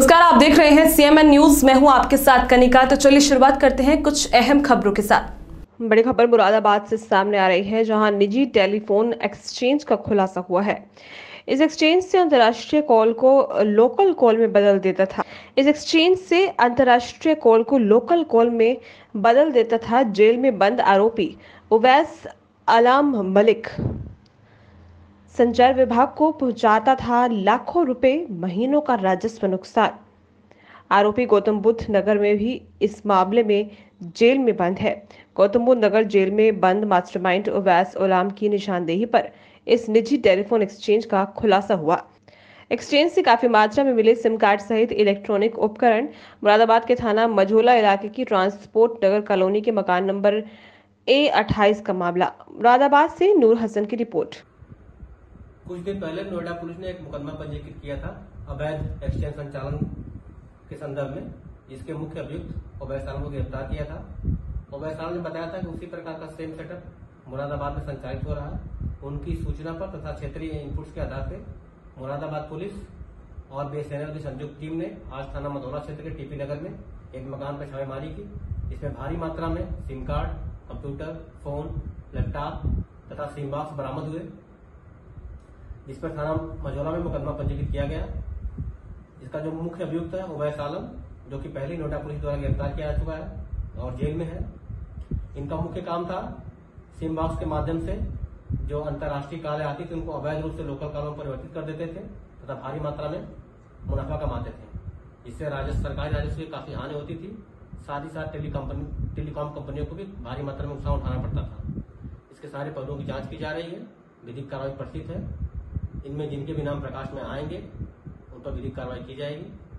नमस्कार, आप देख रहे हैं सीएमएन न्यूज। मैं हूं आपके साथ कनिका। तो चलिए शुरुआत करते हैं कुछ अहम खबरों के साथ। बड़ी खबर मुरादाबाद से सामने आ रही है, जहां निजी टेलीफोन एक्सचेंज का खुलासा हुआ है। इस एक्सचेंज से अंतर्राष्ट्रीय कॉल को लोकल कॉल में बदल देता था। जेल में बंद आरोपी उवैस आलम मलिक संचार विभाग को पहुंचाता था लाखों रुपए, महीनों का राजस्व नुकसान। आरोपी गौतम बुद्ध नगर में भी इस मामले में जेल में बंद है। गौतम बुद्ध नगर जेल में बंद मास्टरमाइंड उवैस आलम की निशानदेही पर इस निजी टेलीफोन एक्सचेंज का खुलासा हुआ। एक्सचेंज से काफी मात्रा में मिले सिम कार्ड सहित इलेक्ट्रॉनिक उपकरण। मुरादाबाद के थाना मझोला इलाके की ट्रांसपोर्ट नगर कॉलोनी के मकान नंबर A28 का मामला। मुरादाबाद से नूर हसन की रिपोर्ट। कुछ दिन पहले नोएडा पुलिस ने एक मुकदमा पंजीकृत किया था अवैध एक्सचेंज संचालन के संदर्भ में, जिसके मुख्य अभियुक्त उवैस आलम को गिरफ्तार किया था। उवैस आलम ने बताया था कि उसी प्रकार का सेम सेटअप मुरादाबाद में संचालित हो रहा है। उनकी सूचना पर तथा क्षेत्रीय इनपुट्स के आधार पर मुरादाबाद पुलिस और बीएसएनएल की संयुक्त टीम ने आज थाना मधौला क्षेत्र के टीपी नगर में एक मकान पर छापेमारी की। इसमें भारी मात्रा में sim card, computer, phone, laptop तथा सिम बॉक्स बरामद हुए, जिस पर थाना मझौला में मुकदमा पंजीकृत किया गया। इसका जो मुख्य अभियुक्त है उवैस आलम, जो कि पहले नोएडा पुलिस द्वारा गिरफ्तार किया जा चुका है और जेल में है। इनका मुख्य काम था सिम बॉक्स के माध्यम से जो अंतर्राष्ट्रीय कॉलें आती थी उनको अवैध रूप से लोकल कॉलों में परिवर्तित कर देते थे तथा भारी मात्रा में मुनाफा कमाते थे, जिससे सरकारी राजस्व की काफी हानि होती थी। साथ ही साथ टेलीकॉम कंपनियों को भी भारी मात्रा में नुकसान उठाना पड़ता था। इसके सारे पदों की जांच की जा रही है, विधिक कार्रवाई प्रस्तुत है। इनमें जिनके भी नाम प्रकाश में आएंगे उन पर विधिक कार्रवाई की जाएगी।